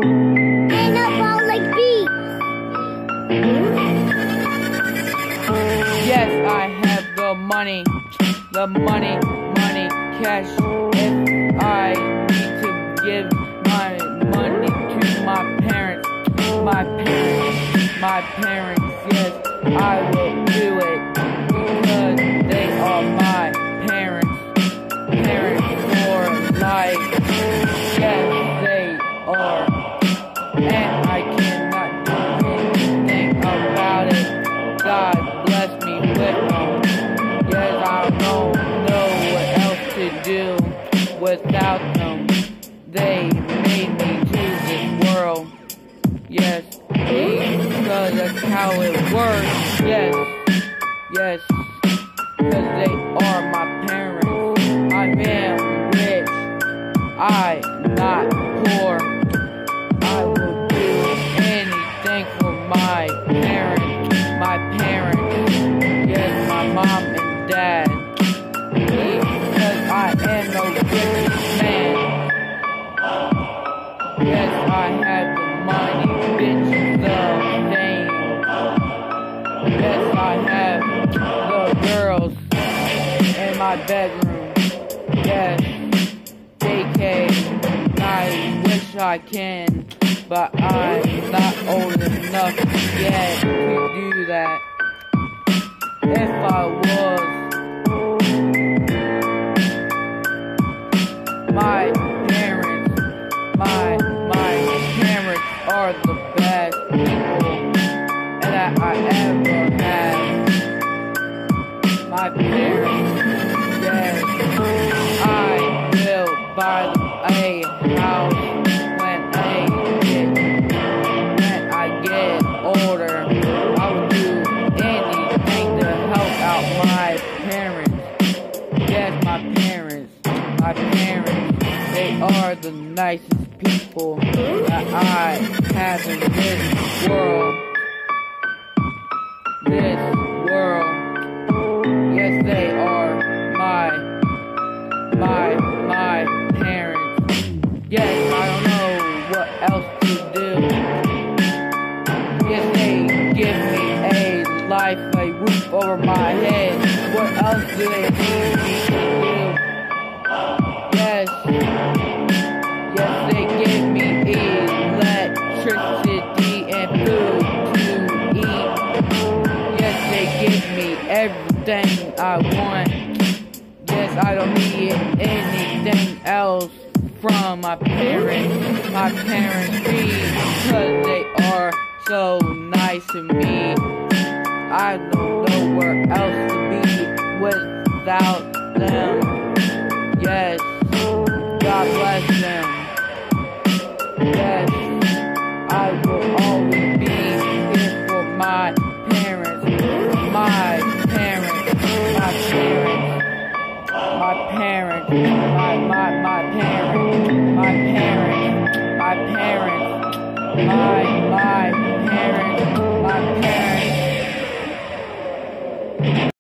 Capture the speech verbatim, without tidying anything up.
Anabolic beats. Yes, I have the money, the money, money, cash. If I need to give my money to my parents, my parents, my parents, yes, I will do it because they are my parents, parents for life. Yes, they are, and I cannot do anything about it. God bless me with them. Yes, I don't know what else to do without them. They made me to this world. Yes, because that's how it works. Yes, yes, because they are my parents. I am rich. I'm not poor. I will do anything for my parents, my parents, yes, my mom and dad, because I am no rich man. Yes, I have the money, bitches, the fame. Yes, I have the girls in my bedroom. Yes, J K, I wish I can, but I'm not old enough yet to do that. If I was, my parents, my, my parents are the best people that I ever had. My parents, yes, I will buy them a house when I get, when I get older. I will do anything to help out my parents. Yes, my parents, my parents, they are the nicest people that I have in this world. This world. Yes, they are my, my, my parents. Yes, I don't know what else to do. Yes, they give me a life, a roof over my head. What else do they need me to do? Yes, yes, they give me electricity and food to eat. Yes, they give me everything I want. Yes, I don't need anything else from my parents. My parents because they are so nice to me. I don't know where else to be without them. Yes, God bless them. Yes, I will always be here for my parents. My parents, my parents, my parents, my, my, my parents, my parents, my parents, my